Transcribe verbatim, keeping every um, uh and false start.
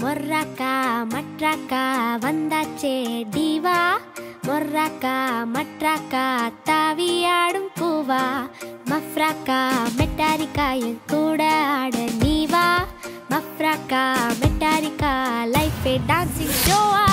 மொர்ராக்கா மட்ராக்கா வந்தாச்சே டிவா. மொர்ராக்கா மட்ராக்கா தாவியாடும் பூவா. மஃப்ராக்கா மெட்டாரிக்கா என் கூட ஆட நீவா. மஃப்ராக்கா மெட்டாரிக்கா லைஃபே டான்சிங் ஷோவா.